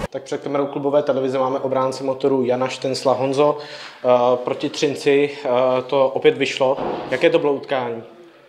Tak před kamerou klubové televize máme obránce Motoru Jana Štencla. Honzo, proti Třinci to opět vyšlo. Jaké to bylo utkání?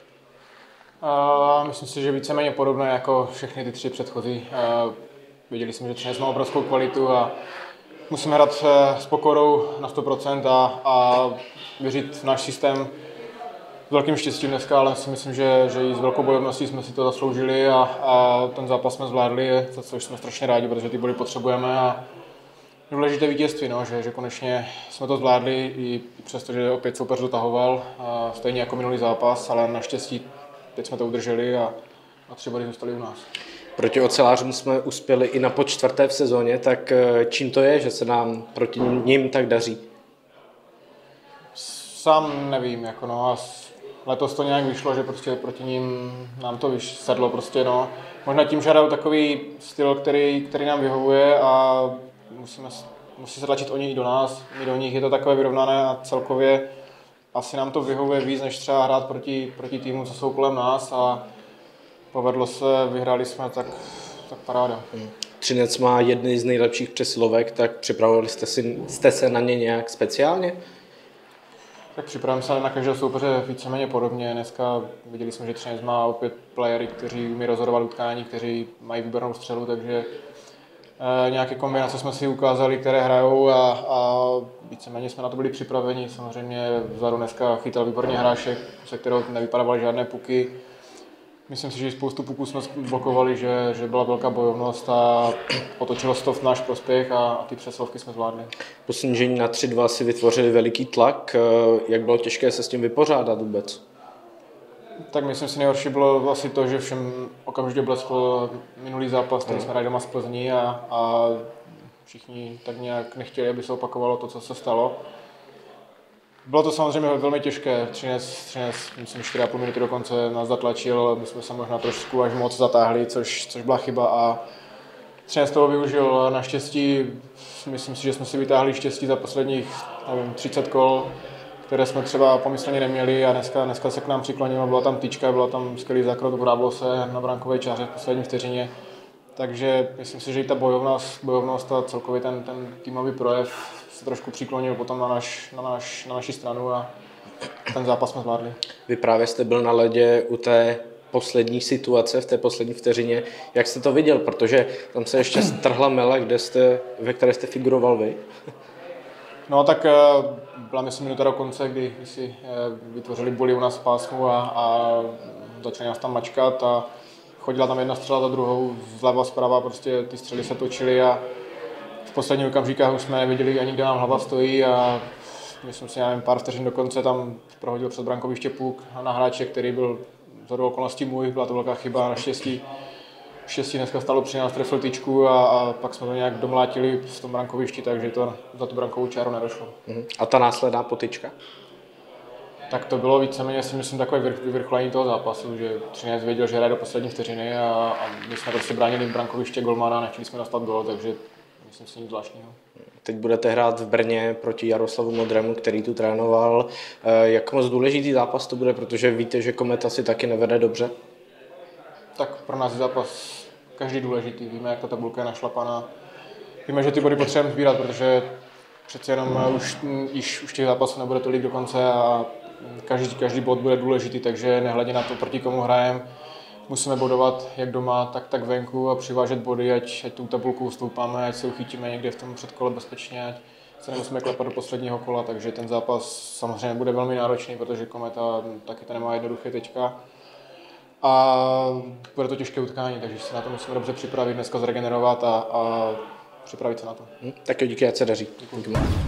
Myslím si, že víceméně podobné jako všechny ty tři předchozí. Viděli jsme, že Třinec má obrovskou kvalitu a musíme hrát s pokorou na 100% a věřit v náš systém. S velkým štěstím dneska, ale si myslím, že i s velkou bojovností jsme si to zasloužili a ten zápas jsme zvládli, za což jsme strašně rádi, protože ty body potřebujeme a důležité vítězství, no, že konečně jsme to zvládli i přesto, že opět soupeř dotahoval, stejně jako minulý zápas, ale naštěstí teď jsme to udrželi a 3 body zůstaly u nás. Proti ocelářům jsme uspěli i na počtvrté v sezóně, tak čím to je, že se nám proti nim tak daří? Sám nevím, jako no, letos to nějak vyšlo, že prostě proti ním nám to sedlo prostě, no. Možná tím, že hrajou takový styl, který nám vyhovuje a musí se tlačit oni i do nás, my do nich, je to takové vyrovnané a celkově asi nám to vyhovuje víc, než třeba hrát proti týmu, co jsou kolem nás a povedlo se, vyhráli jsme, tak paráda. Třinec má jedny z nejlepších přesilovek, tak připravovali jste se na ně nějak speciálně? Tak připravujeme se na každého soupeře víceméně podobně. Dneska viděli jsme, že Třinec má opět playery, kteří umí rozhodovat utkání, kteří mají výbornou střelu, takže nějaké kombinace jsme si ukázali, které hrajou a víceméně jsme na to byli připraveni. Samozřejmě vzadu dneska chytal výborně Hrášek, se kterou nevypadávaly žádné puky. Myslím si, že spoustu puků jsme blokovali, že byla velká bojovnost a otočilo se to v náš prospěch a ty přesilovky jsme zvládli. Po snížení na 3-2 si vytvořili veliký tlak. Jak bylo těžké se s tím vypořádat vůbec? Tak myslím si, nejhorší bylo asi to, že všem okamžitě bleskl minulý zápas, který jsme hráli doma z Plzní a všichni tak nějak nechtěli, aby se opakovalo to, co se stalo. Bylo to samozřejmě velmi těžké. Třinec myslím, 4,5 minuty dokonce nás zatlačil, my jsme se možná trošku až moc zatáhli, což byla chyba a Třinec toho využil. Naštěstí, myslím si, že jsme si vytáhli štěstí za posledních 30 kol, které jsme třeba pomyslně neměli a dneska se k nám přiklonilo, byla tam tyčka, byla tam skvělý zákrok, vráblo se na brankové čáře v poslední vteřině. Takže myslím si, že i ta bojovnost a celkově ten týmový projev se trošku přiklonil potom na naši stranu a ten zápas jsme zvládli. Vy právě jste byl na ledě u té poslední situace, v té poslední vteřině. Jak jste to viděl? Protože tam se ještě strhla mela, ve které jste figuroval vy. No tak byla myslím minuta do konce, kdy si vytvořili boli u nás v pásmu a začali nás tam mačkat a chodila tam jedna střela za druhou, zleva zprava, prostě ty střely se točily a v posledních okamžikách už jsme nevěděli ani, kde nám hlava stojí a myslím si, nevím, pár vteřin do konce tam prohodil přes brankoviště puk na hráče, který byl shodou okolností můj, byla to velká chyba, naštěstí dneska stalo 13, trefil tyčku a pak jsme to nějak domlátili v tom brankovišti, takže to za tu brankovou čáru nedošlo. A ta následná potyčka? Tak to bylo víceméně, si myslím, takové vyvrcholení toho zápasu, že Třinec věděl, že hraje do poslední vteřiny a my jsme prostě bránili v brankoviště golmana a nechtěli jsme dostat gól, takže myslím si nic zvláštního. Teď budete hrát v Brně proti Jaroslavu Modrému, který tu trénoval. Jak moc důležitý zápas to bude, protože víte, že Kometa si taky nevede dobře? Tak pro nás je zápas každý důležitý. Víme, jak ta tabulka je našlapaná. Víme, že ty body potřebujeme sbírat, protože přece jenom už těch zápasů nebude tolik do konce a každý bod bude důležitý, takže nehledě na to, proti komu hrajeme, musíme bodovat jak doma, tak venku a přivážet body, ať tu tabulku ustoupáme, ať se uchytíme někde v tom předkole bezpečně, ať se nemusíme klepat do posledního kola, takže ten zápas samozřejmě bude velmi náročný, protože Kometa taky to nemá jednoduché teďka. A bude to těžké utkání, takže se na to musíme dobře připravit, dneska zregenerovat a připravit se na to. Tak jo, díky, ať se daří. Děkuji.